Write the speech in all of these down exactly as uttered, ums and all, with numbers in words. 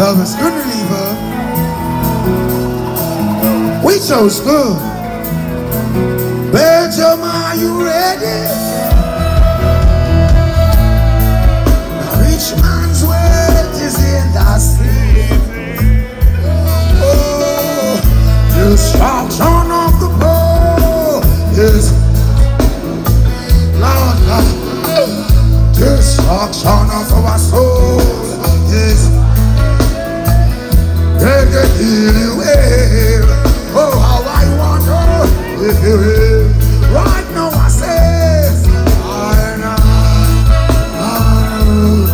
Elvis, good reliever. We chose good. Belgium, are you ready? The rich man's wealth is in the sea. Oh, destruction of the poor is Lord, God. Destruction of our soul is Reggae Geel away. Oh, how I wonder if you will. Right now I say, I know, I know,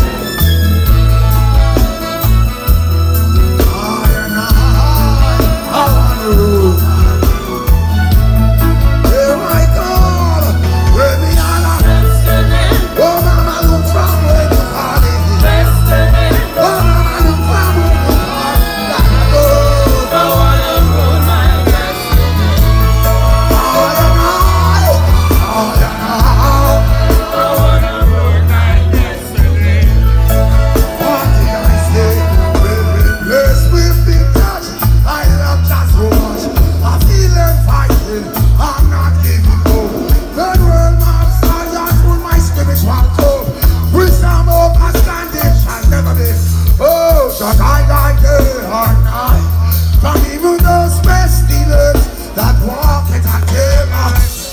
I know, I know. Here I come, where me all are. Oh, mama, look from where you are. Oh, mama, look from where you are. Oh, I wanna rule my destiny. Oh, I know, oh, I know. I wanna rule my destiny. What did I say? Baby, bless with the touch. I love just so much. I feel like fighting. I'm not giving up. Third world map, sergeant, pull my spiritual cup. Wisdom of understanding shall never be. Oh, shall I die there or not? From even those pestilence that walk it a table.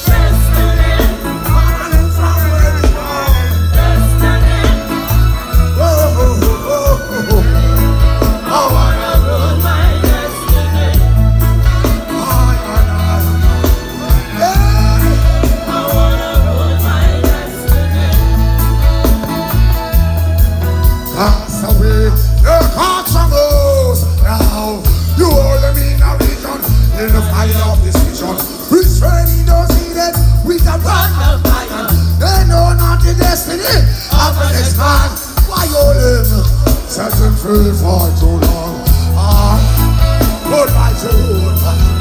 Running from where we are. Oh, oh, oh, oh, oh. I wanna rule my destiny. I wanna, yeah. I wanna rule my destiny. Cast away the cards from those now. You hold them in a region in the fire of this vision. Restraining those needed with a brand of iron. They know not the destiny of the next man. Why hold them? Set them free for too long. Ah, goodbye to goodbye.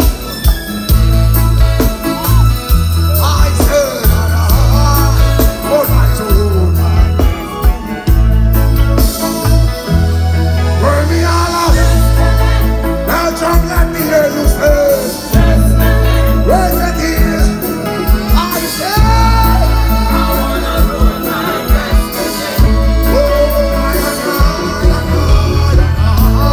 I said, ah, goodbye to goodbye. Burn me all up. Belgium, let me hear you say. Reggae Geel. I say, I wanna rule my destiny. Oh, I know, I know, I know.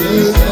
Yeah.